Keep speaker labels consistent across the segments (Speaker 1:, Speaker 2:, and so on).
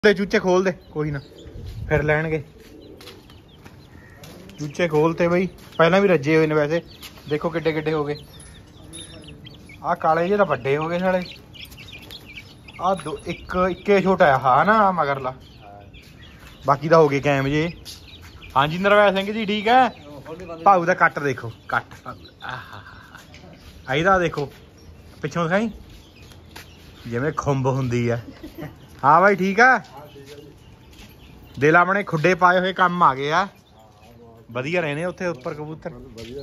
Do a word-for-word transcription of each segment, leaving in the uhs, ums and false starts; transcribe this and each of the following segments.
Speaker 1: ਦੇ ਚੂਚੇ ਖੋਲ ਦੇ ਕੋਈ ਨਾ ਫਿਰ ਲੈਣਗੇ। ਚੂਚੇ ਖੋਲਤੇ ਬਈ, ਪਹਿਲਾਂ ਵੀ ਰੱਜੇ ਹੋਏ ਨੇ ਵੈਸੇ, ਦੇਖੋ ਕਿੱਡੇ ਕਿੱਡੇ ਹੋ ਗਏ। ਆਹ ਕਾਲੇ ਜਿਹੇ ਤਾਂ ਵੱਡੇ ਹੋ ਗਏ ਸਾਲੇ, ਆਹ ਦੋ ਇੱਕ ਇੱਕੇ ਛੋਟਾ ਆ ਨਾ ਮਗਰਲਾ, ਬਾਕੀ ਤਾਂ ਹੋ ਗਏ ਕੈਮ ਜੇ। ਹਾਂਜੀ ਨਰਵੈਲ ਸਿੰਘ ਜੀ ਠੀਕ ਹੈ। ਭਾਊ ਦਾ ਕੱਟ ਦੇਖੋ, ਕੱਟ ਇਹਦਾ ਦੇਖੋ ਪਿੱਛੋਂ ਦਿਖਾਈ ਜਿਵੇਂ ਖੁੰਬ ਹੁੰਦੀ ਆ। ਹਾਂ ਬਾਈ ਠੀਕ ਆ, ਦਿਲ ਆਪਣੇ ਖੁੱਡੇ ਪਾਏ ਹੋਏ ਕੰਮ ਆ ਗਏ ਆ, ਵਧੀਆ ਰਹਿੰਦੇ ਉੱਥੇ ਉੱਪਰ ਕਬੂਤਰ।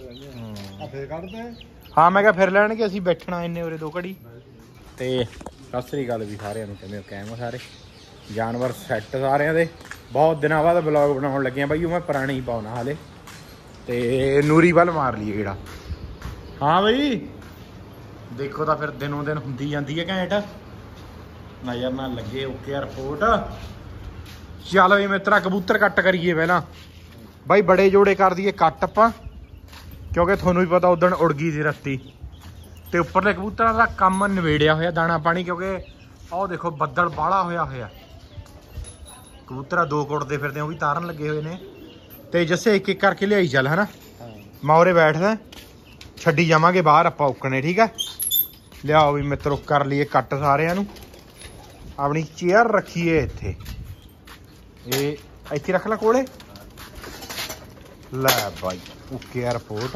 Speaker 1: ਹਾਂ ਮੈਂ ਕਿਹਾ ਫਿਰ ਲੈਣਗੇ, ਅਸੀਂ ਬੈਠਣਾ ਇੰਨੇ ਉਰੇ ਦੋ ਘੜੀ। ਤੇ ਸਤਿ ਸ੍ਰੀ ਅਕਾਲ ਵੀ ਸਾਰਿਆਂ ਨੂੰ, ਕਿਵੇਂ ਕਾਇਮ ਸਾਰੇ ਜਾਨਵਰ ਸੈੱਟ ਸਾਰਿਆਂ ਦੇ। ਬਹੁਤ ਦਿਨਾਂ ਬਾਅਦ ਬਲੌਗ ਬਣਾਉਣ ਲੱਗੇ ਆ ਬਾਈ, ਉਹ ਮੈਂ ਪੁਰਾਣੀ ਹੀ ਪਾਉਣਾ ਹਾਲੇ। ਤੇ ਨੂਰੀ ਵੱਲ ਮਾਰ ਲਈਏ ਕਿਹੜਾ। ਹਾਂ ਬਈ ਦੇਖੋ ਤਾਂ ਫਿਰ ਦਿਨੋਂ ਦਿਨ ਹੁੰਦੀ ਜਾਂਦੀ ਹੈ ਘੈਂਟ, ਨਜ਼ਰ ਨਾਲ ਲੱਗੇ ਓਕੇ ਰਿਪੋਰਟ। ਚੱਲ ਵੀ ਮਿੱਤਰਾ ਕਬੂਤਰ ਕੱਟ ਕਰੀਏ ਪਹਿਲਾਂ ਬਾਈ, ਬੜੇ ਜੋੜੇ ਕਰ ਦਈਏ ਕੱਟ ਆਪਾਂ, ਕਿਉਂਕਿ ਤੁਹਾਨੂੰ ਵੀ ਪਤਾ ਉਦਣ ਉੜ ਗਈ ਸੀ ਰੱਤੀ। ਤੇ ਉੱਪਰਲੇ ਕਬੂਤਰਾਂ ਦਾ ਕੰਮ ਨਿਬੇੜਿਆ ਹੋਇਆ, ਦਾਣਾ ਪਾਣੀ, ਕਿਉਂਕਿ ਆਹ ਦੇਖੋ ਬੱਦਲ ਬਾਹਲਾ ਹੋਇਆ ਹੋਇਆ, ਕਬੂਤਰਾਂ ਦੋ ਕੁੱਟਦੇ ਫਿਰਦੇ, ਉਹ ਵੀ ਤਾਰਨ ਲੱਗੇ ਹੋਏ ਨੇ। ਤੇ ਜੱਸੇ ਇੱਕ ਇੱਕ ਕਰਕੇ ਲਿਆਈ ਚੱਲ ਹਨਾ, ਮੈਂ ਉਰੇ ਬੈਠਦਾ, ਛੱਡੀ ਜਾਵਾਂਗੇ ਬਾਹਰ ਆਪਾਂ ਉੱਕਣੇ, ਠੀਕ ਹੈ। ਲਿਆਓ ਵੀ ਮਿੱਤਰੋ ਕਰ ਲਈਏ ਕੱਟ ਸਾਰਿਆਂ ਨੂੰ। ਆਪਣੀ ਚੇਅਰ ਰੱਖੀਏ ਇੱਥੇ, ਇਹ ਇੱਥੇ ਰੱਖ ਲੈ ਕੋਲੇ। ਲੈ ਬਾਈ ਓਕੇ ਰਿਪੋਰਟ,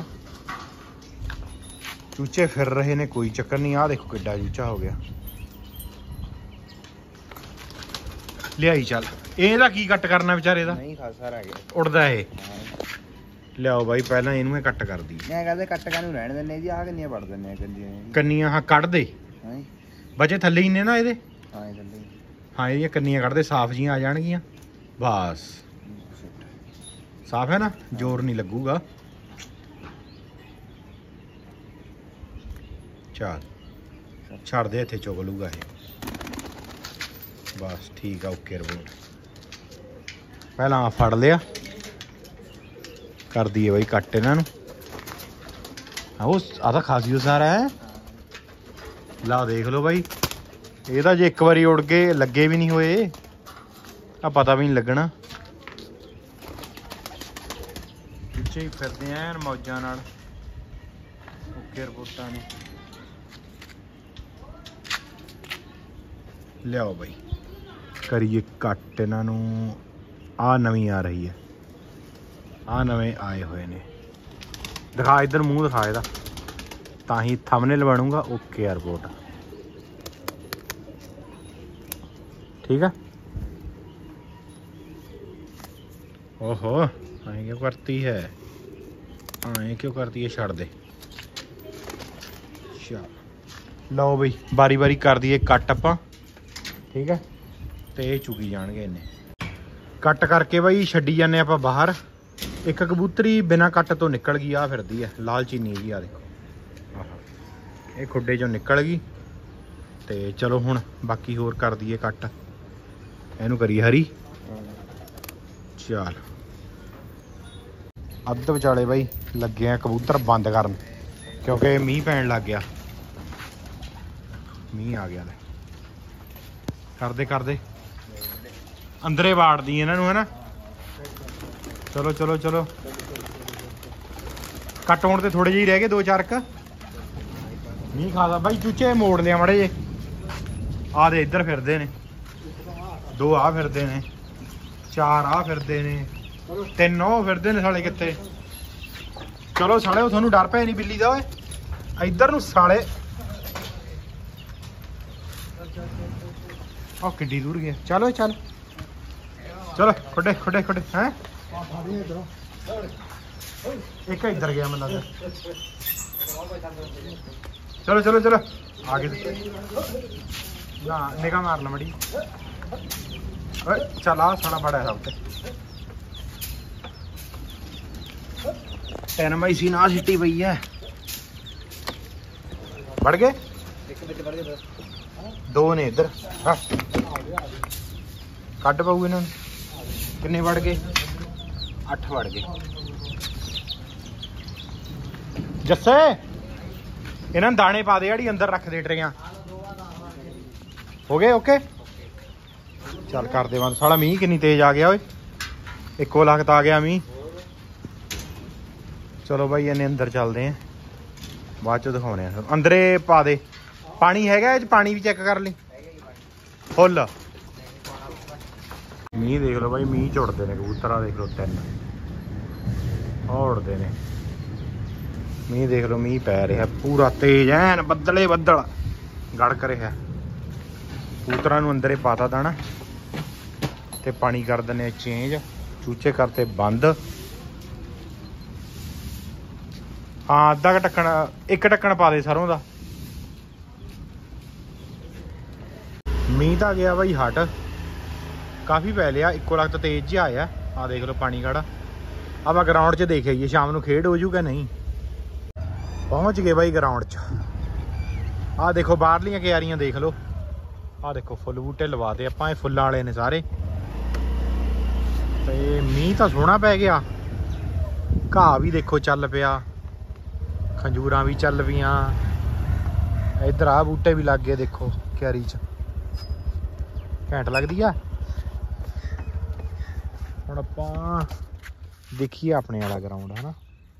Speaker 1: ਚੂਚੇ ਫਿਰ ਰਹੇ ਨੇ, ਕੋਈ ਚੱਕਰ ਨਹੀਂ। ਆਹ ਦੇਖੋ ਕਿੱਡਾ ਚੂਚਾ ਹੋ ਗਿਆ, ਲਿਆਈ ਚੱਲ। ਇਹਦਾ ਕੀ ਕੱਟ ਕਰਨਾ ਵਿਚਾਰੇ ਦਾ,
Speaker 2: ਨਹੀਂ ਖਾਸਾ ਰਹਿ ਗਿਆ
Speaker 1: ਉੜਦਾ ਇਹ। ਲਿਆਓ ਬਾਈ ਪਹਿਲਾਂ ਇਹਨੂੰ ਇਹ ਕੱਟ ਕਰਦੀ,
Speaker 2: ਮੈਂ ਕਹਿੰਦੇ ਕੱਟ ਕਾ ਨੂੰ ਰਹਿਣ ਦਿੰਨੇ ਜੀ। ਆਹ ਕਿੰਨੀਆਂ ਵੜ ਦਿੰਨੇ ਆ ਕੰਨੀਆਂ,
Speaker 1: ਕੰਨੀਆਂ ਹਾਂ ਕੱਢ ਦੇ, ਬਚੇ ਥੱਲੇ ਹੀ ਨੇ ਨਾ ਇਹਦੇ।
Speaker 2: ਹਾਂ ਇਹ ਥੱਲੇ,
Speaker 1: ਹਾਂ ਇਹਦੀਆਂ ਕੰਨੀਆਂ ਕੱਢ ਦੇ, ਸਾਫ਼ ਜੀਆਂ ਆ ਜਾਣਗੀਆਂ ਬਸ। ਸਾਫ਼ ਹੈ ਨਾ, ਜ਼ੋਰ ਨਹੀਂ ਲੱਗੂਗਾ। ਚੱਲ ਛੱਡ ਦੇ, ਇੱਥੇ ਚੁਗ ਲੂਗਾ ਇਹ ਬਸ, ਠੀਕ ਆ ਓਕੇ ਰਿਪੋਰਟ। ਪਹਿਲਾਂ ਫੜ ਲਿਆ, ਕਰ ਦਈਏ ਬਾਈ ਕੱਟ ਇਹਨਾਂ ਨੂੰ। ਉਹ ਆ ਤਾਂ ਖਾਸੀ ਸਾਰਾ ਹੈ, ਲਾ ਦੇਖ ਲਓ ਬਾਈ। ਇਹ ਤਾਂ ਜੇ ਇੱਕ ਵਾਰੀ ਉੜ ਕੇ ਲੱਗੇ ਵੀ ਨਹੀਂ ਹੋਏ ਤਾਂ ਪਤਾ ਵੀ ਨਹੀਂ ਲੱਗਣਾ। ਪਿੱਛੇ ਹੀ ਫਿਰਦੇ ਐਨ ਮੌਜਾਂ ਨਾਲ ਓਕੇ ਰਿਪੋਰਟਾਂ ਨੇ। ਲਿਆਓ ਬਾਈ ਕਰੀਏ ਕੱਟ ਇਹਨਾਂ ਨੂੰ। ਆਹ ਨਵੀਂ ਆ ਰਹੀ ਹੈ, ਆਹ ਨਵੇਂ ਆਏ ਹੋਏ ਨੇ। ਦਿਖਾ ਇੱਧਰ ਮੂੰਹ ਦਿਖਾ ਇਹਦਾ, ਤਾਂ ਹੀ ਥੰਬਨੇਲ ਬਣੂਗਾ ਓਕੇ ਰਿਪੋਰਟ, ठीक है। ओहो आए क्यों करती है, आए क्यों करती है, छड़ दे। चल लो बई बारी बारी कर दिए कट आपां, ठीक है। तो ये चुकी जाएंगे इन्हें कट करके बई छड्डी जाने आपां बाहर। एक कबूतरी बिना कट तो निकल गई, आ फिरदी है लाल चीनी जी, आ देखो आह ये खुड्डे चों निकल गई। तो चलो हुण बाकी होर कर दिए कट, ਇਹਨੂੰ ਕਰੀ ਹਰੀ। ਚੱਲ ਅੱਧ ਵਿਚਾਲੇ ਬਾਈ ਲੱਗੇ ਆ ਕਬੂਤਰ ਬੰਦ ਕਰਨ, ਕਿਉਂਕਿ ਮੀਂਹ ਪੈਣ ਲੱਗ ਗਿਆ, ਮੀਂਹ ਆ ਗਿਆ। ਲੈ ਕਰਦੇ ਕਰਦੇ ਅੰਦਰੇ ਵਾੜਦੀ ਇਹਨਾਂ ਨੂੰ, ਹੈ ਨਾ। ਚਲੋ ਚਲੋ ਚਲੋ ਕੱਟ ਹੋਣ ਤੇ ਥੋੜੇ ਜਿਹੇ ਰਹਿ ਗਏ, ਦੋ ਚਾਰ ਕ। ਮੀਂਹ ਖਾਦਾ ਬਾਈ, ਚੂਚੇ ਮੋੜ ਲਿਆ ਮੜੇ ਜੇ। ਆ ਦੇ ਇੱਧਰ ਫਿਰਦੇ ਨੇ, ਦੋ ਆ ਫਿਰਦੇ ਨੇ, ਚਾਰ ਆ ਫਿਰਦੇ ਨੇ, ਤਿੰਨ ਉਹ ਫਿਰਦੇ ਨੇ ਸਾਲੇ ਕਿੱਥੇ। ਚਲੋ ਸਾਲੇ ਉਹ ਤੁਹਾਨੂੰ ਡਰ ਪਿਆ ਨਹੀਂ ਬਿੱਲੀ ਦਾ ਓਏ, ਇੱਧਰ ਨੂੰ ਸਾਲੇ। ਉਹ ਕਿੱਡੀ ਦੂਰ ਗਿਆ, ਚਲੋ ਚੱਲ ਚਲੋ ਖੁੱਡੇ ਖੁੱਡੇ ਖੁੱਡੇ ਹੈ। ਇੱਕ ਇੱਧਰ ਗਿਆ ਮੈਨੂੰ ਲੱਗਦਾ। ਚਲੋ ਚਲੋ ਚਲੋ ਆਗੇ ਨਾ ਨਿਗਾਹ ਮਾਰ ਲਾ ਮੜੀ। चल आ साला बड़ा है सब टेन मई सी ना सिटी पई है। बढ़ गए दो ने इधर कट पाऊ इन्होंने, किन्ने बढ़ गए, अठ बढ़ गए। जस्से इन्होंने दाने पा दे, अंदर रख दे ट्रेयां। हो गए ओके। ਚੱਲ ਕਰਦੇ ਬੰਦ। ਸਾਲਾ ਮੀਂਹ ਕਿੰਨੀ ਤੇਜ਼ ਆ ਗਿਆ ਓਏ, ਇੱਕੋ ਲਖਤ ਆ ਗਿਆ ਮੀਂਹ। ਚਲੋ ਬਾਈ ਇਹਨੇ ਅੰਦਰ ਚੱਲਦੇ ਆ, ਬਾਅਦ ਚ ਦਿਖਾਉਣੇ ਆ। ਅੰਦਰੇ ਪਾ ਦੇ ਪਾਣੀ ਹੈਗਾ ਇਹ ਚ, ਪਾਣੀ ਵੀ ਚੈੱਕ ਕਰ ਲਈ ਫੁੱਲ। ਮੀਂਹ ਦੇਖ ਲਓ ਬਾਈ, ਮੀਂਹ ਝੁੱਟਦੇ ਨੇ ਕਬੂਤਰ ਆ ਦੇਖ ਲਓ, ਤਿੰਨ ਉੜਦੇ ਨੇ। ਮੀਂਹ ਦੇਖ ਲਓ, ਮੀਂਹ ਪੈ ਰਿਹਾ ਪੂਰਾ ਤੇਜ਼ ਐਨ, ਬੱਦਲੇ ਬੱਦਲ ਗੜਕ ਰਿਹਾ। ਕਬੂਤਰਾਂ ਨੂੰ ਅੰਦਰੇ ਪਾਤਾ ਦਾਣਾ ਤੇ ਪਾਣੀ ਕਰ ਦਿੰਦੇ ਚੇਂਜ, ਚੂਚੇ ਕਰਤੇ ਬੰਦ। ਹਾਂ ਅੱਧਾ ਕ ਢੱਕਣ, ਇੱਕ ਢੱਕਣ ਪਾ ਦੇ ਸਰੋਂ ਦਾ। ਮੀਂਹ ਤਾਂ ਗਿਆ ਬਾਈ ਹਟ, ਕਾਫੀ ਪੈ ਲਿਆ, ਇੱਕੋ ਲਖਤ ਤੇਜ਼ ਜਿਹਾ ਆਇਆ। ਆ ਦੇਖ ਲਓ ਪਾਣੀ ਖੜਾ। ਆਪਾਂ ਗਰਾਊਂਡ 'ਚ ਦੇਖ ਆਈਏ ਸ਼ਾਮ ਨੂੰ ਖੇਡ ਹੋ ਜੂਗਾ ਨਹੀਂ। ਪਹੁੰਚ ਗਏ ਬਾਈ ਗਰਾਊਂਡ 'ਚ। ਆਹ ਦੇਖੋ ਬਾਹਰਲੀਆਂ ਕਿਆਰੀਆਂ ਦੇਖ ਲਓ, ਆਹ ਦੇਖੋ ਫੁੱਲ ਬੂਟੇ ਲਵਾਤੇ ਆਪਾਂ, ਇਹ ਫੁੱਲਾਂ ਵਾਲੇ ਨੇ ਸਾਰੇ। ਤੇ ਮੀਂਹ ਤਾਂ ਸੋਹਣਾ ਪੈ ਗਿਆ, ਘਾਹ ਵੀ ਦੇਖੋ ਚੱਲ ਪਿਆ, ਖੰਜੂਰਾਂ ਵੀ ਚੱਲ ਪਈਆਂ, ਇੱਧਰ ਆਹ ਬੂਟੇ ਵੀ ਲੱਗ ਗਏ ਦੇਖੋ ਕਿਆਰੀ 'ਚ, ਘੈਂਟ ਲੱਗਦੀ ਆ। ਹੁਣ ਆਪਾਂ ਦੇਖੀਏ ਆਪਣੇ ਵਾਲਾ ਗਰਾਊਂਡ ਹੈ ਨਾ।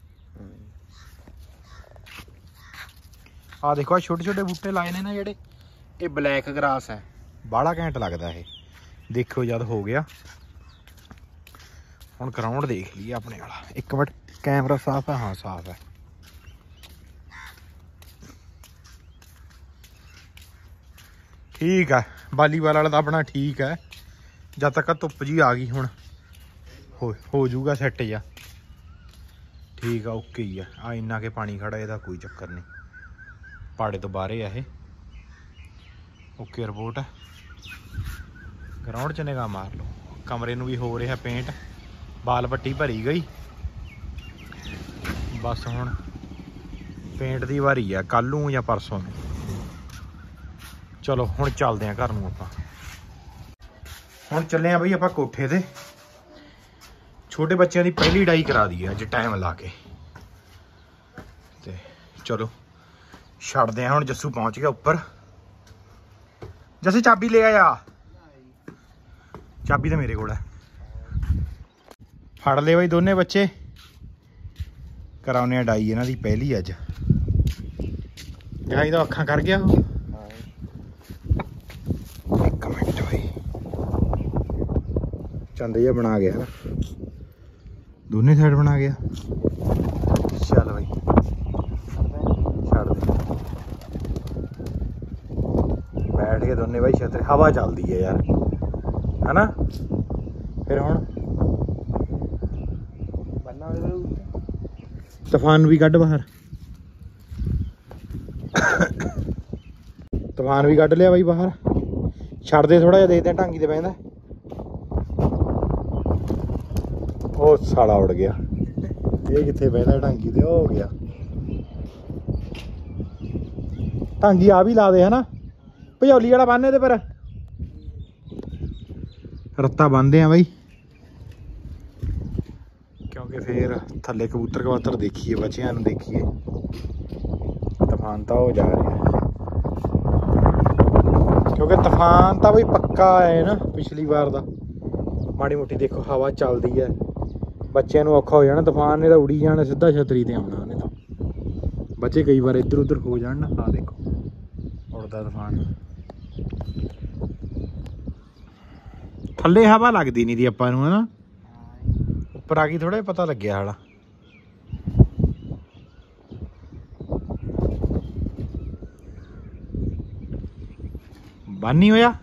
Speaker 1: ਆਹ ਦੇਖੋ ਛੋਟੇ ਛੋਟੇ ਬੂਟੇ ਲਾਏ ਨੇ ਨਾ ਜਿਹੜੇ, ਇਹ ਬਲੈਕ ਗਰਾਸ ਹੈ, ਬਾਹਲਾ ਘੈਂਟ ਲੱਗਦਾ ਇਹ। ਦੇਖੋ ਜਦ ਹੋ ਗਿਆ। ਹੁਣ ਗਰਾਊਂਡ ਦੇਖ ਲਈਏ ਆਪਣੇ ਵਾਲਾ। ਇੱਕ ਮਿੰਟ, ਕੈਮਰਾ ਸਾਫ਼ ਹੈ? ਹਾਂ ਸਾਫ਼ ਹੈ। ਠੀਕ ਹੈ, ਵਾਲੀਬਾਲ ਵਾਲਾ ਤਾਂ ਆਪਣਾ ਠੀਕ ਹੈ, ਜਦ ਤੱਕ ਧੁੱਪ ਜੀ ਆ ਗਈ ਹੁਣ ਹੋ ਹੋ ਜਾਊਗਾ ਸੈੱਟ ਜਾ। ਠੀਕ ਆ, ਓਕੇ ਹੀ ਆ। ਆ ਇੰਨਾ ਕੇ ਪਾਣੀ ਖੜਾ, ਇਹਦਾ ਕੋਈ ਚੱਕਰ ਨਹੀਂ, ਪਹਾੜੇ ਤੋਂ ਬਾਹਰੇ ਆ ਇਹ। ਓਕੇ ਰਿਪੋਰਟ ਹੈ। ਗਰਾਊਂਡ 'ਚ ਨਿਗਾਹ ਮਾਰ ਲਓ। ਕਮਰੇ ਨੂੰ ਵੀ ਹੋ ਰਿਹਾ ਪੇਂਟ, ਬਾਲ ਪੱਟੀ ਭਰੀ ਗਈ, ਬਸ ਹੁਣ ਪੇਂਟ ਦੀ ਵਾਰੀ ਆ, ਕੱਲ੍ਹ ਨੂੰ ਜਾਂ ਪਰਸੋਂ ਨੂੰ। ਚਲੋ ਹੁਣ ਚੱਲਦੇ ਹਾਂ ਘਰ ਨੂੰ ਆਪਾਂ। ਹੁਣ ਚੱਲੇ ਆ ਬਈ ਆਪਾਂ ਕੋਠੇ ਤੇ। ਛੋਟੇ ਬੱਚਿਆਂ ਦੀ ਪਹਿਲੀ ਡਾਈ ਕਰਾ ਦਈਏ ਅੱਜ ਟਾਈਮ ਲਾ ਕੇ। ਤੇ ਚਲੋ ਛੱਡਦੇ ਆ ਹੁਣ। ਜੱਸੂ ਪਹੁੰਚ ਗਿਆ ਉੱਪਰ। ਜੱਸੂ ਚਾਬੀ ਲੈ ਆਇਆ। ਚਾਬੀ ਤਾਂ ਮੇਰੇ ਕੋਲ ਹੈ। ਫੜ ਲਏ ਬਈ ਦੋਨੇ ਬੱਚੇ, ਕਰਾਉਨੇ ਆ ਡਾਈ ਇਹਨਾਂ ਦੀ ਪਹਿਲੀ ਅੱਜ। ਦਿਖਾਈ ਤਾਂ ਅੱਖਾਂ ਕਰ ਗਿਆ ਉਹ। ਇੱਕ ਮਿੰਟ ਬਈ, ਚੰਦ ਜਿਹਾ ਬਣਾ ਗਿਆ, ਦੋਨੇ ਸਾਈਡ ਬਣਾ ਗਿਆ। ਚੱਲ ਬਈ ਛੱਡ ਦੇ। ਬੈਠ ਕੇ ਦੋਨੇ ਬਾਈ ਛਤਰੇ, ਹਵਾ ਚੱਲਦੀ ਹੈ ਯਾਰ, ਹਨਾ। ਫਿਰ ਹੁਣ ਤੂਫਾਨ ਵੀ ਕੱਢ ਬਾਹਰ, ਤੂਫਾਨ ਵੀ ਕੱਢ ਲਿਆ ਬਾਈ ਬਾਹਰ। ਛੱਡ ਦੇ ਥੋੜਾ ਜਿਹਾ, ਦੇਖਦੇ ਆ ਢਾਂਗੀ ਤੇ ਪੈਂਦਾ। ਉਹ ਸਾਲਾ ਉੜ ਗਿਆ, ਇਹ ਕਿੱਥੇ ਬਹਿੰਦਾ ਢਾਂਗੀ ਤੇ, ਉਹ ਹੋ ਗਿਆ। ਢਾਂਗੀ ਆ ਵੀ ਲਾ ਦੇ ਹਨਾ, ਭਜੌਲੀ ਵਾਲਾ ਬੰਨ ਇਹਦੇ ਪਰ। ਰੱਤਾ ਬੰਨਦੇ ਆ ਬਾਈ, ਕਿਉਂਕਿ ਫੇਰ ਥੱਲੇ ਕਬੂਤਰ ਕਬੂਤਰ ਦੇਖੀਏ, ਬੱਚਿਆਂ ਨੂੰ ਦੇਖੀਏ। ਤੂਫਾਨ ਤਾਂ ਹੋ ਜਾ ਰਿਹਾ, ਕਿਉਂਕਿ ਤੂਫਾਨ ਤਾਂ ਬਈ ਪੱਕਾ ਹੈ ਨਾ ਪਿਛਲੀ ਵਾਰ ਦਾ। ਮਾੜੀ ਮੋਟੀ ਦੇਖੋ ਹਵਾ ਚੱਲਦੀ ਹੈ, ਬੱਚਿਆਂ ਨੂੰ ਔਖਾ ਹੋ ਜਾਣਾ। ਤੂਫਾਨ ਨੇ ਤਾਂ ਉੜੀ ਜਾਣਾ, ਸਿੱਧਾ ਛਤਰੀ ਤੇ ਆਉਣਾ ਉਹਨੇ ਤਾਂ। ਬੱਚੇ ਕਈ ਵਾਰ ਇੱਧਰ ਉੱਧਰ ਹੋ ਜਾਣ ਨਾ। ਆਹ ਦੇਖੋ ਉੜਦਾ ਤੂਫਾਨ। ਥੱਲੇ ਹਵਾ ਲੱਗਦੀ ਨਹੀਂ ਦੀ ਆਪਾਂ ਨੂੰ, ਹਨਾ। ਉੱਪਰ ਆ ਗਈ ਥੋੜਾ ਜਿਹਾ ਪਤਾ ਲੱਗਿਆ ਹਾਲਾ। ਬੰਨ ਹੀ ਹੋਇਆ।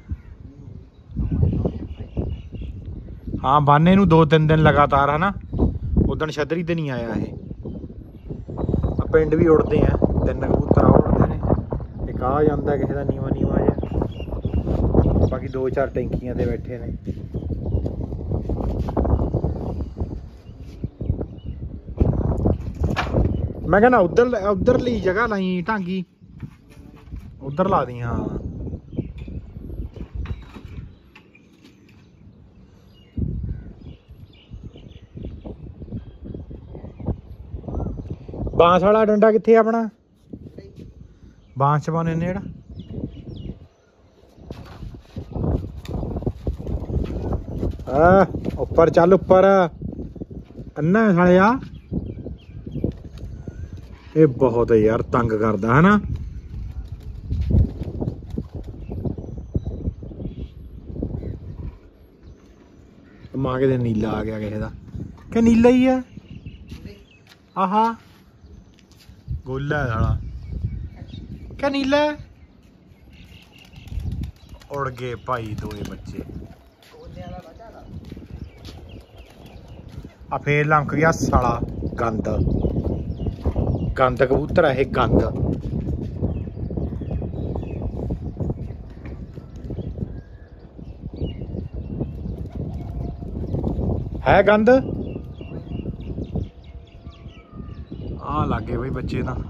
Speaker 1: ਹਾਂ ਬਾਨੇ ਨੂੰ ਦੋ ਤਿੰਨ ਦਿਨ ਲਗਾਤਾਰ, ਹਨਾ। ਉਦਣ ਛਤਰੀ ਤੇ ਨਹੀਂ ਆਇਆ ਇਹ। ਪਿੰਡ ਵੀ ਉੜਦੇ ਆ, ਤਿੰਨ ਕਬੂਤਰ ਉੜਦੇ ਨੇ। ਇੱਕ ਆ ਜਾਂਦਾ ਕਿਸੇ ਦਾ ਨੀਵਾਂ ਨੀਵਾਂ ਜਿਹਾ, ਬਾਕੀ ਦੋ ਚਾਰ ਟੈਂਕੀਆਂ ਤੇ ਬੈਠੇ ਨੇ। ਮੈਂ ਕਹਿੰਦਾ ਉਧਰ ਉਧਰਲੀ ਜਗ੍ਹਾ ਲਾਈ ਢਾਂਗੀ, ਉਧਰ ਲਾ ਦੀ। ਹਾਂ ਬਾਂਸ ਵਾਲਾ ਡੰਡਾ ਕਿੱਥੇ ਆਪਣਾ? ਬਾਂਸ ਚ ਪਾਉਣੇ ਨੇ ਜਿਹੜਾ। ਆ ਉੱਪਰ ਚੱਲ ਉੱਪਰ ਅੰਨਾ ਸਾਲਿਆ ਇਹ ਬਹੁਤ ਯਾਰ ਤੰਗ ਕਰਦਾ ਹੈ ਨਾ ਮਾਂ ਕਿਤੇ ਨੀਲਾ ਆ ਗਿਆ ਕਿਸੇ ਦਾ ਕਿ ਨੀਲਾ ਹੀ ਆ ਆਹਾ ਗੋਲਾ ਸਾਲਾ ਕਿ ਨੀਲਾ ਉੜ ਗਏ ਭਾਈ ਦੋਏ ਬੱਚੇ ਆ ਫੇਰ ਲੰਕ ਗਿਆ ਸਾਲਾ ਗੰਦ ਗੰਦ ਕਬੂਤਰ ਆ ਇਹ ਗੰਦ ਹੈ ਗੰਦ ਆ ਲੱਗੇ ਬਈ ਬੱਚੇ ਤਾਂ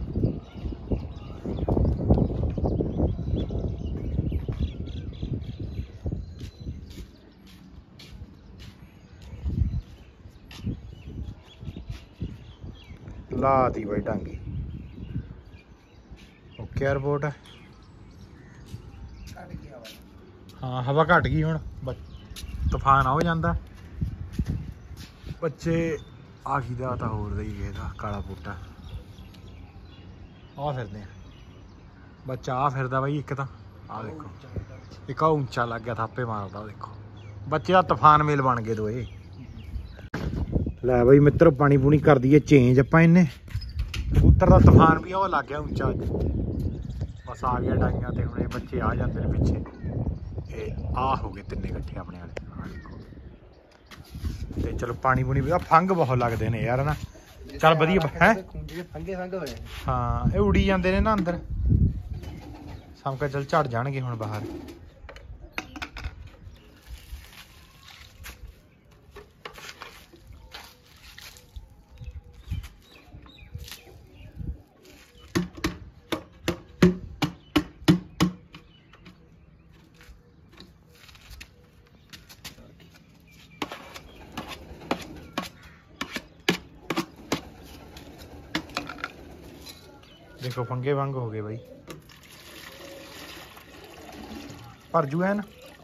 Speaker 1: ਲਾਤੀ ਬਈ ਢਾਂਗੀ ਓਕੇ ਰਿਪੋਰਟ ਹਾਂ ਹਵਾ ਘਟ ਗਈ ਹੁਣ ਤੂਫਾਨ ਆ ਹੋ ਜਾਂਦਾ ਬੱਚੇ ਆਖੀ ਦਾ ਤਾਂ ਹੋਰ ਦਾ ਹੀ ਗਿਆ ਕਾਲਾ ਬੂਟਾ ਆ ਫਿਰਦੇ ਆ ਬੱਚਾ ਆ ਫਿਰਦਾ ਬਾਈ ਇੱਕ ਤਾਂ ਆ ਦੇਖੋ ਇੱਕ ਆ ਉੱਚਾ ਲੱਗ ਗਿਆ ਥਾਪੇ ਮਾਰਦਾ ਦੇਖੋ ਬੱਚੇ ਦਾ ਤੂਫਾਨ ਮੇਲ ਬਣ ਗਏ ਦੋਏ ਲੈ ਬਾਈ ਮਿੱਤਰ ਪਾਣੀ ਪੂਣੀ ਕਰ ਦਈਏ ਚੇਂਜ ਆਪਾਂ ਇਹਨੇ ਕਬੂਤਰ ਦਾ ਤੂਫਾਨ ਵੀ ਉਹ ਲੱਗ ਗਿਆ ਉੱਚਾ ਬਸ ਆ ਗਿਆ ਡਾਈਆਂ ਤੇ ਹੁਣ ਇਹ ਬੱਚੇ ਆ ਜਾਂਦੇ ਨੇ ਪਿੱਛੇ ਇਹ ਆ ਹੋ ਗਏ ਤਿੰਨੇ ਇਕੱਠੇ ਆਪਣੇ ਵਾਲੇ ਆ ਦੇਖੋ ਤੇ ਚਲੋ ਪਾਣੀ ਪੂਣੀ ਵੀ ਆ ਫੰਗ ਬਹੁਤ ਲੱਗਦੇ ਨੇ ਯਾਰ ਨਾ ਚੱਲ ਵਧੀਆ ਹੈ
Speaker 2: ਫੰਗੇ ਫੰਗ ਹੋਏ
Speaker 1: ਹਾਂ ਇਹ ਉੜੀ ਜਾਂਦੇ ਨੇ ਨਾ ਅੰਦਰ ਸਮਕਾ ਚੱਲ ਝੜ ਜਾਣਗੇ ਹੁਣ ਬਾਹਰ देखो फंगे वंग हो गए भाई भर जू है ना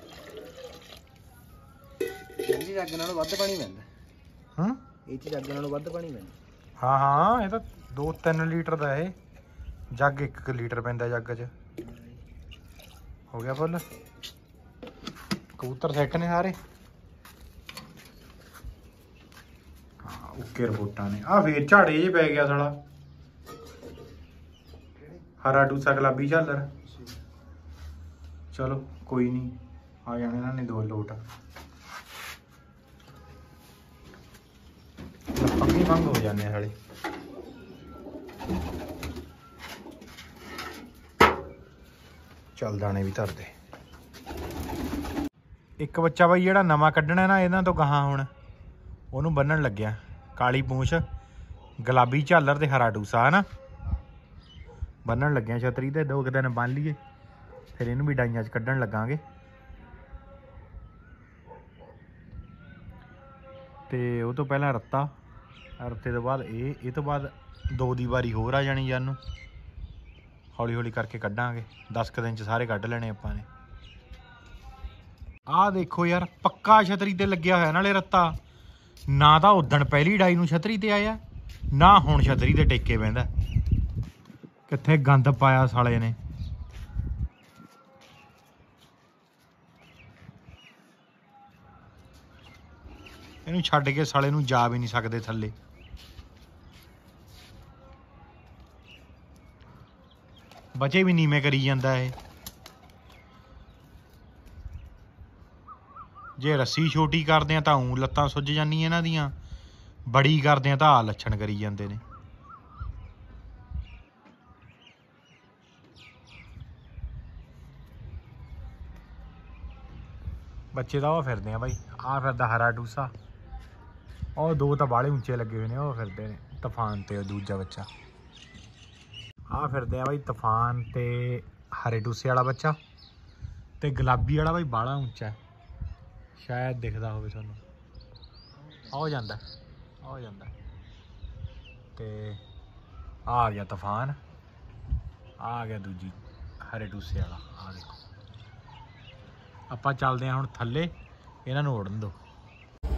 Speaker 2: ਜੱਗ ਨਾਲੋਂ ਵੱਧ ਪਾਣੀ ਪੈਂਦਾ
Speaker 1: ਹਾਂ
Speaker 2: ਇਹ ਚ ਜੱਗ ਨਾਲੋਂ ਵੱਧ ਪਾਣੀ ਪੈਂਦਾ
Speaker 1: ਹਾਂ ਹਾਂ ਇਹ ਤਾਂ ਦੋ ਤਿੰਨ ਲੀਟਰ ਦਾ ਇਹ ਜੱਗ ਇੱਕ ਲੀਟਰ ਪੈਂਦਾ ਜੱਗ ਚ ਹੋ ਗਿਆ ਫੁੱਲ ਕਬੂਤਰ ਸੈੱਟ ਨੇ ਸਾਰੇ ਹਾਂ ਓਕੇ ਰਿਪੋਰਟਾਂ ਨੇ ਆ ਫੇਰ ਝਾੜੇ ਜੇ ਪੈ ਗਿਆ ਸਾਲਾ हरा डूसा गुलाबी झालर चलो कोई नहीं आ जाने इन्होंने दो लोट पंगी भंग हो जाने साले चल दाने भी धर दे एक बच्चा बई जेड़ा नवा कड्ढना ना इन्हां तो गहां हुण ओनू बन्नण लग्या काली पूंछ गुलाबी झालर ते हरा डूसा है ना ਬੰਨਣ ਲੱਗਿਆ ਛਤਰੀ ਤੇ ਦੋ ਕੁ ਦਿਨ ਬੰਨ ਲਈਏ ਫਿਰ ਇਹਨੂੰ ਵੀ ਡਾਈਆਂ 'ਚ ਕੱਢਣ ਲੱਗਾਂਗੇ ਤੇ ਉਹ ਤੋਂ ਪਹਿਲਾਂ ਰੱਤਾ ਰੱਤੇ ਤੋਂ ਬਾਅਦ ਇਹ ਇਹ ਤੋਂ ਬਾਅਦ ਦੋ ਦੀ ਵਾਰੀ ਹੋਰ ਆ ਜਾਣੀ ਜਾਨੂੰ ਹੌਲੀ ਹੌਲੀ ਕਰਕੇ ਕੱਢਾਂਗੇ ਦਸ ਕੁ ਦਿਨ 'ਚ ਸਾਰੇ ਕੱਢ ਲੈਣੇ ਆਪਾਂ ਨੇ ਆਹ ਦੇਖੋ ਯਾਰ ਪੱਕਾ ਛਤਰੀ ਤੇ ਲੱਗਿਆ ਹੋਇਆ ਨਾਲੇ ਰੱਤਾ ਨਾ ਤਾਂ ਉਦਣ ਪਹਿਲੀ ਡਾਈ ਨੂੰ ਛਤਰੀ ਤੇ ਆਇਆ ਨਾ ਹੁਣ ਛਤਰੀ ਤੇ ਟੇਕੇ ਬਹਿੰਦਾ ਕਿੱਥੇ ਗੰਦ ਪਾਇਆ ਸਾਲੇ ਨੇ ਇਹਨੂੰ ਛੱਡ ਕੇ ਸਾਲੇ ਨੂੰ ਜਾ ਵੀ ਨਹੀਂ ਸਕਦੇ ਥੱਲੇ ਬਚੇ ਵੀ ਨੀਵੇਂ ਕਰੀ ਜਾਂਦਾ ਇਹ ਜੇ ਰੱਸੀ ਛੋਟੀ ਕਰਦੇ ਆ ਤਾਂ ਉਂ ਲੱਤਾਂ ਸੁੱਜ ਜਾਂਦੀਆਂ ਇਹਨਾਂ ਦੀਆਂ ਬੜੀ ਕਰਦੇ ਆ ਤਾਂ ਆ ਲੱਛਣ ਕਰੀ ਜਾਂਦੇ ਨੇ ਬੱਚੇ ਤਾਂ ਉਹ ਫਿਰਦੇ ਆ ਬਾਈ ਆਹ ਫਿਰਦਾ ਹਰਾ ਡੂਸਾ ਉਹ ਦੋ ਤਾਂ ਬਾਹਲੇ ਉੱਚੇ ਲੱਗੇ ਹੋਏ ਨੇ ਉਹ ਫਿਰਦੇ ਨੇ ਤੂਫਾਨ ਤੇ ਉਹ ਦੂਜਾ ਬੱਚਾ ਆਹ ਫਿਰਦੇ ਆ ਬਾਈ ਤੂਫਾਨ ਤੇ ਹਰੇ ਡੂਸੇ ਵਾਲਾ ਬੱਚਾ ਤੇ ਗੁਲਾਬੀ ਵਾਲਾ ਬਾਈ ਬਾਹਲਾ ਉੱਚਾ ਸ਼ਾਇਦ ਦਿਖਦਾ ਹੋਵੇ ਤੁਹਾਨੂੰ ਆ ਜਾਂਦਾ ਆ ਜਾਂਦਾ ਤੇ ਆ ਗਿਆ ਤੂਫਾਨ ਆ ਗਿਆ ਦੂਜੀ ਹਰੇ ਡੂਸੇ ਵਾਲਾ ਆ ਦੇਖੋ ਆਪਾਂ ਚੱਲਦੇ ਹਾਂ ਹੁਣ ਥੱਲੇ ਇਹਨਾਂ ਨੂੰ ਉੜਨ ਦਿਓ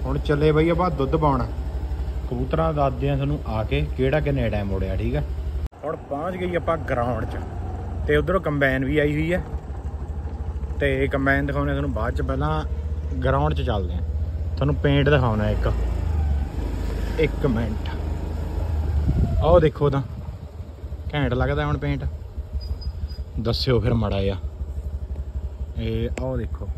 Speaker 1: ਹੁਣ ਚੱਲੇ ਬਈ ਆਪਾਂ ਦੁੱਧ ਪਾਉਣ ਕਬੂਤਰਾਂ ਦੱਸਦੇ ਆ ਤੁਹਾਨੂੰ ਆ ਕੇ ਕਿਹੜਾ ਕਿੰਨੇ ਟਾਈਮ ਉੜਿਆ। ਠੀਕ ਆ ਹੁਣ ਪਹੁੰਚ ਗਈ ਆਪਾਂ ਗਰਾਊਂਡ 'ਚ ਤੇ ਉਧਰੋਂ ਕੰਬਾਈਨ ਵੀ ਆਈ ਹੋਈ ਹੈ ਤੇ ਕੰਬਾਈਨ ਦਿਖਾਉਣੇ ਤੁਹਾਨੂੰ ਬਾਅਦ 'ਚ। ਪਹਿਲਾਂ ਗਰਾਊਂਡ 'ਚ ਚੱਲਦੇ ਆ ਤੁਹਾਨੂੰ ਪੇਂਟ ਦਿਖਾਉਣਾ ਇੱਕ ਇੱਕ ਮਿੰਟ। ਆਹ ਦੇਖੋ ਤਾਂ ਘੈਂਟ ਲੱਗਦਾ ਹੁਣ ਪੇਂਟ, ਦੱਸਿਓ ਫਿਰ ਮਾੜਾ ਜਿਹਾ। ਇਹ ਆਹ ਦੇਖੋ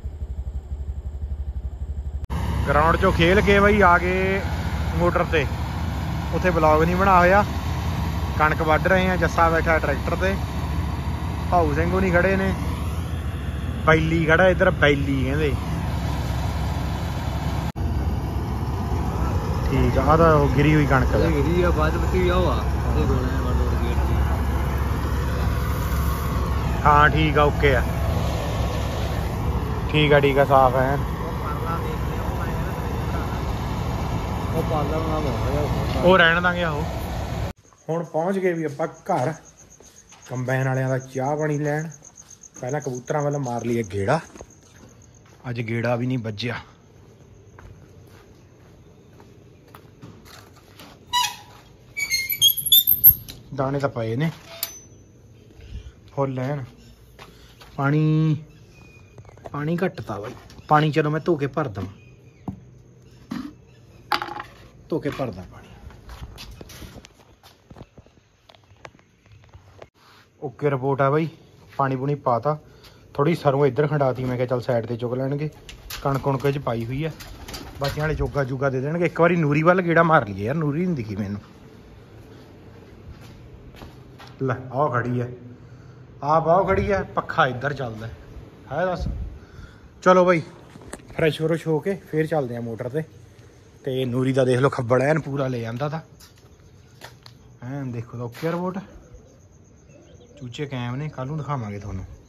Speaker 1: ਗਰਾਊਂਡ 'ਚੋਂ ਖੇਲ ਕੇ ਬਈ ਆ ਗਏ ਮੋਟਰ ਤੇ। ਉੱਥੇ ਬਲੌਗ ਨਹੀਂ ਬਣਾ ਹੋਇਆ, ਕਣਕ ਵੱਢ ਰਹੇ ਆ। ਜੱਸਾ ਬੈਠਾ ਟਰੈਕਟਰ ਤੇ, ਭਾਊ ਸਿੰਘ ਨਹੀਂ ਖੜੇ ਨੇ, ਬੈਲੀ ਖੜਾ ਇੱਧਰ, ਬੈਲੀ ਕਹਿੰਦੇ। ਠੀਕ ਆ, ਆਹ ਤਾਂ ਉਹ ਗਿਰੀ ਹੋਈ ਕਣਕ ਦਾ
Speaker 2: ਗਿਰੀ ਆ ਬਾਅਦ ਵਿੱਚ ਆਓ ਆ ਇਹ ਗੋਲੇ ਵੱਡ ਵੱਡ ਗੇਟ ਦੀ।
Speaker 1: ਹਾਂ ਠੀਕ ਆ, ਓਕੇ ਆ, ਠੀਕ ਆ ਠੀਕ ਆ, ਸਾਫ਼ ਹੈ।
Speaker 2: ਉਹ ਪਾਲਾ ਨਾ ਹੋਇਆ
Speaker 1: ਉਹ ਰਹਿਣ ਦਾਂਗੇ। ਆਹੋ ਹੁਣ ਪਹੁੰਚ ਗਏ ਵੀ ਆਪਾਂ ਘਰ ਕੰਬਾਈਨ ਵਾਲਿਆਂ ਦਾ ਚਾਹ ਪਾਣੀ ਲੈਣ। ਪਹਿਲਾਂ ਕਬੂਤਰਾਂ ਵੱਲ ਮਾਰ ਲਈਏ ਗੇੜਾ, ਅੱਜ ਗੇੜਾ ਵੀ ਨਹੀਂ ਵੱਜਿਆ। ਦਾਣੇ ਤਾਂ ਪਏ ਨੇ ਫੁੱਲ ਲੈਣ। ਪਾਣੀ ਪਾਣੀ ਘੱਟ ਤਾ ਬਾਈ, ਪਾਣੀ ਚਲੋ ਮੈਂ ਧੋ ਕੇ ਭਰ ਦਵਾਂ, ਧੋ ਕੇ ਭਰਦਾ ਪਾਣੀ। ਓਕੇ ਰਿਪੋਰਟ ਆ ਬਾਈ, ਪਾਣੀ ਪੂਣੀ ਪਾਤਾ। ਥੋੜੀ ਸਰੋਂ ਇੱਧਰ ਖੰਡਾਤੀ, ਮੈਂ ਕਿਹਾ ਚੱਲ ਸਾਈਡ ਤੇ ਚੁੱਕ ਲੈਣਗੇ। ਕਣਕ ਕੁਣਕ 'ਚ ਪਾਈ ਹੋਈ ਆ, ਬਾਕੀਆਂ ਵਾਲੇ ਚੋਗਾ ਚੂਗਾ ਦੇ ਦੇਣਗੇ। ਇੱਕ ਵਾਰੀ ਨੂਰੀ ਵੱਲ ਗੇੜਾ ਮਾਰ ਲਈਏ ਯਾਰ, ਨੂਰੀ ਨਹੀਂ ਦਿਖੀ ਮੈਨੂੰ। ਲੈ ਆਹ ਖੜੀ ਆ, ਆਹ ਬਾਹ ਖੜੀ ਆ, ਪੱਖਾ ਇੱਧਰ ਚੱਲਦਾ ਹੈ ਦੱਸ। ਚਲੋ ਬਾਈ ਫਰੈਸ਼ ਫਰੈਸ਼ ਹੋ ਕੇ ਫੇਰ ਚੱਲਦੇ ਆ ਮੋਟਰ ਤੇ। ਤੇ ਨੂਰੀ ਦਾ ਦੇਖ ਲਓ ਖੱਬੜ ਐਨ ਪੂਰਾ ਲੈ ਜਾਂਦਾ ਤਾਂ ਐਨ ਦੇਖੋ ਤਾਂ ਓਕੇ ਰਿਪੋਰਟ। ਚੂਚੇ ਕਾਇਮ ਨੇ, ਕੱਲ ਨੂੰ ਦਿਖਾਵਾਂਗੇ ਤੁਹਾਨੂੰ।